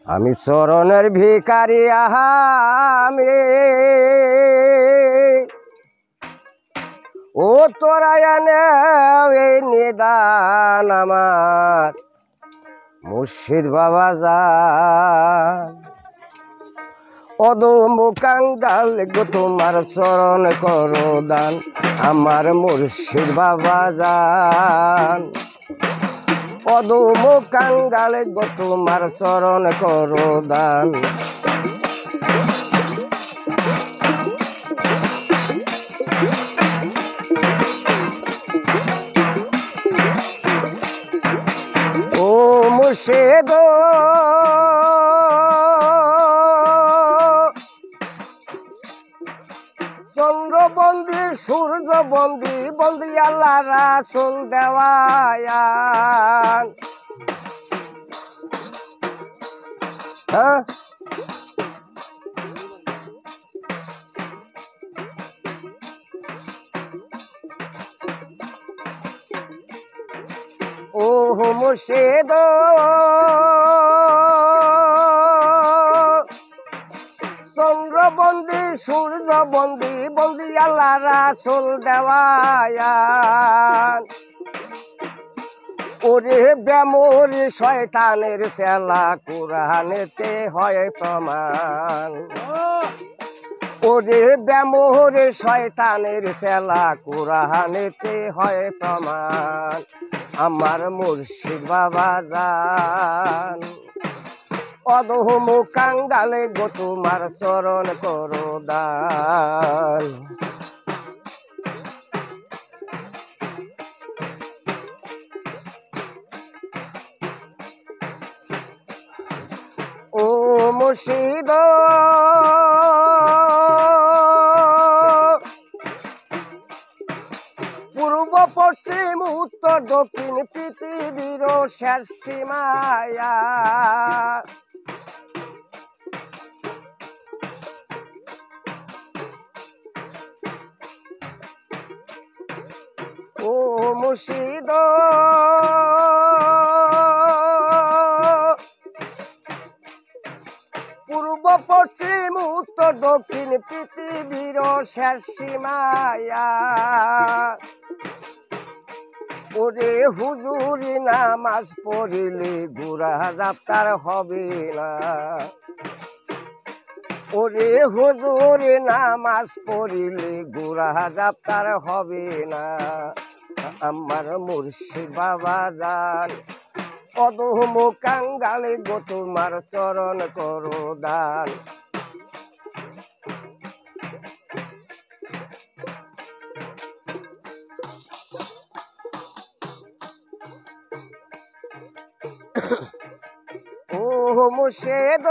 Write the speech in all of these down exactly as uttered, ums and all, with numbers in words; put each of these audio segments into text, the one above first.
আমি চরণের ভিখারি আমি ও তোরা এনে এই নিদান আমার মুর্শিদ বাবা যান অদমুকাঙ্গাল গো তোমার চরণ করো দান আমার মুর্শিদ বাবা যান অদমুকাঙ্গাল গো তোমার চরণ করো দান ও মুর্শিদ চন্দ্রবন্দী সূর্য বন্দী বন্দী আল্লাহ রাসূল দেওয়ায়ান হ্যাঁ ও মুর্শিদ চন্দ্রবন্দী সূর্য বন্দী বন্দী আল্লাহ রাসূল দেওয়ায়ান ওরে বেমরি শয়তানের চেলা কুরআনেতে হয় প্রমাণ ওরে বেমরি শয়তানের চেলা কুরআনেতে হয় প্রমাণ আমার মুর্শিদ বাবা যান অদমুকাঙ্গালে গো তোমার চরণ করো দান ও মুর্শিদ পূর্ব পশ্চিম উত্তর দক্ষিণ পৃথিবীর শেষ সীমায়া ও মুর্শিদ পূর্ব পশ্চিম উত্তর দক্ষিণ পৃথিবীর শেষ সীমায়া ওরে হুজুরি নামাজ পড়িলে গুরা যাত্রার হবে না ওরে হুজুরি নামাজ পড়িলে গুরা যাত্রার হবে না আমার মুর্শিদ বাবা যান অদমুকাঙ্গালে গো তোমার চরণ করো দান ও মুর্শিদ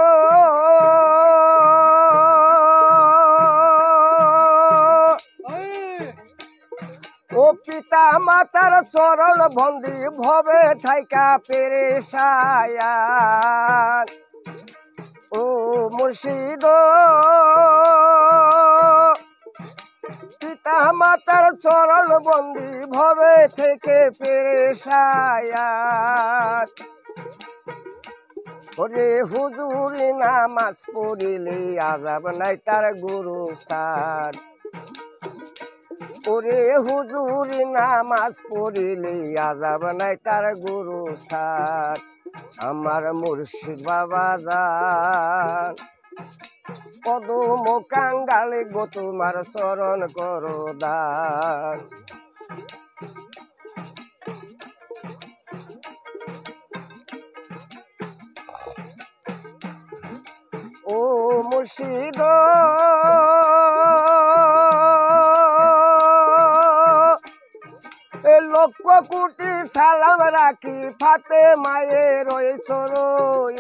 ও পিতা মাতার চরণ বন্দী ভবে থাইকা পেরেশায়ান ও মুর্শিদ পিতা মাতার চরণ বন্দী ভবে থেকে পেরেশায়ান ওরে হুজুরি নামাজ পড়িলে আযাব নাই তার গুরুস্থান ওরে হুজুরি নামাজ পড়িলে আযাব নাই তার গুরুস্থান আমার মুর্শিদ বাবা যান অদমুকাঙ্গালে গো তোমার চরণ করো দান ও মুর্শিদ লক্ষ কোটি সালাম রাখি ফাতে মায়ের চরণ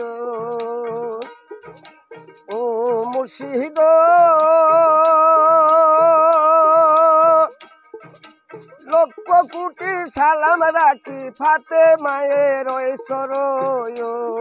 ও মুর্শিদ লক্ষ কোটি সালাম রাখি ফাতে মায়ের চরণ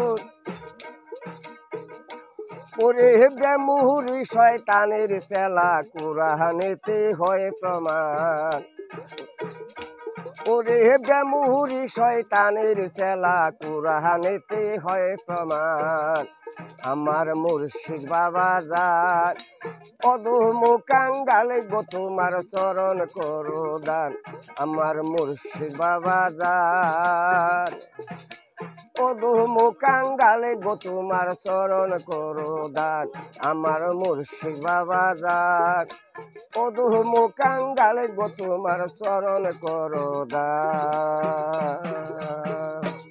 ওরে বেমুহুরি শয়তানের চেলা কুরআনেতে হয় প্রমাণ ওরে বেমুহুরি শয়তানের চেলা কুরআনেতে হয় প্রমাণ আমার মুর্শিদ বাবা যান অধম কাঙ্গালে গো তোমার চরণ করো দান আমার মুর্শিদ বাবা যান অধম কাঙ্গালে গো তোমার চরণ করো দান আমার মুর্শিদ বাবা যান অধম কাঙ্গালে গো তোমার চরণ করো দান।